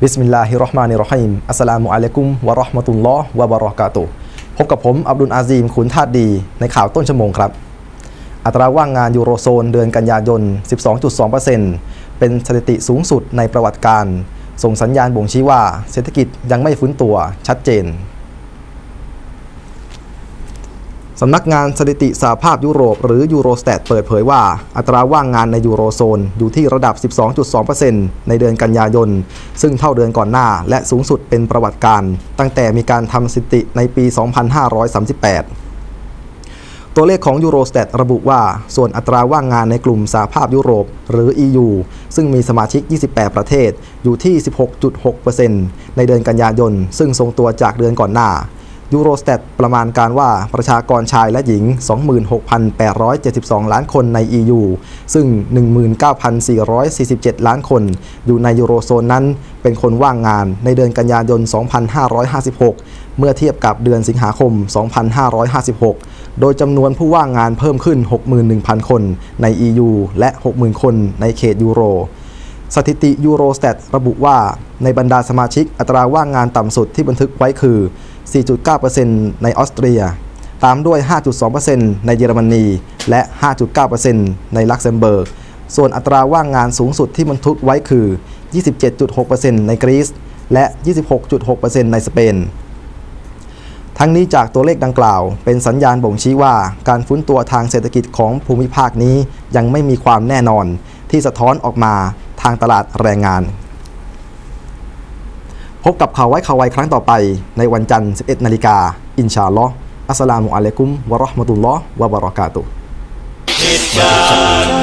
บิสมิลลาฮิรเราะห์มานิรเราะฮีมอัสสลามุอะลัยกุมวะเราะห์มะตุลลอฮ์วะบะเราะกาตุฮ์พบกับผมอับดุลอาซีมขุนธาตุดีในข่าวต้นชั่วโมงครับอัตราว่างงานยูโรโซนเดือนกันยายน 12.2% เป็นสถิติสูงสุดในประวัติการส่งสัญญาณบ่งชี้ว่าเศรษฐกิจยังไม่ฟื้นตัวชัดเจนสำนักงานสถิติสหภาพยุโรปหรือยูโรสแตทเปิดเผยว่าอัตราว่างงานในยูโรโซนอยู่ที่ระดับ 12.2% ในเดือนกันยายนซึ่งเท่าเดือนก่อนหน้าและสูงสุดเป็นประวัติการตั้งแต่มีการทำสถิติในปี 2538 ตัวเลขของยูโรสแตทระบุว่าส่วนอัตราว่างงานในกลุ่มสหภาพยุโรปหรือ EU ซึ่งมีสมาชิก 28 ประเทศอยู่ที่ 16.6% ในเดือนกันยายนซึ่งทรงตัวจากเดือนก่อนหน้ายูโรสแตทประมาณการว่าประชากรชายและหญิง 26,872 ล้านคนใน EU ซึ่ง 19,447 ล้านคนอยู่ในยูโรโซนนั้นเป็นคนว่างงานในเดือนกันยายน 2556 เมื่อเทียบกับเดือนสิงหาคม 2556 โดยจำนวนผู้ว่างงานเพิ่มขึ้น 61,000 คนใน EU และ 60,000 คนในเขตยูโรสถิติยูโรสแตทระบุว่าในบรรดาสมาชิกอัตราว่างงานต่ำสุดที่บันทึกไว้คือ 4.9% ในออสเตรียตามด้วย 5.2% ในเยอรมนีและ 5.9% ในลักเซมเบิร์กส่วนอัตราว่างงานสูงสุดที่บันทึกไว้คือ 27.6% ในกรีซและ 26.6% ในสเปนทั้งนี้จากตัวเลขดังกล่าวเป็นสัญญาณบ่งชี้ว่าการฟื้นตัวทางเศรษฐกิจของภูมิภาคนี้ยังไม่มีความแน่นอนที่สะท้อนออกมาทางตลาดแรงงานพบกับข่าวไว้ข่าวไวครั้งต่อไปในวันจันทร์ 11 นาฬิกาอินชาอัลลอฮ์อัสสลามุอะลัยกุมวะเราะห์มะตุลลอฮ์วะบะเราะกาตุฮ์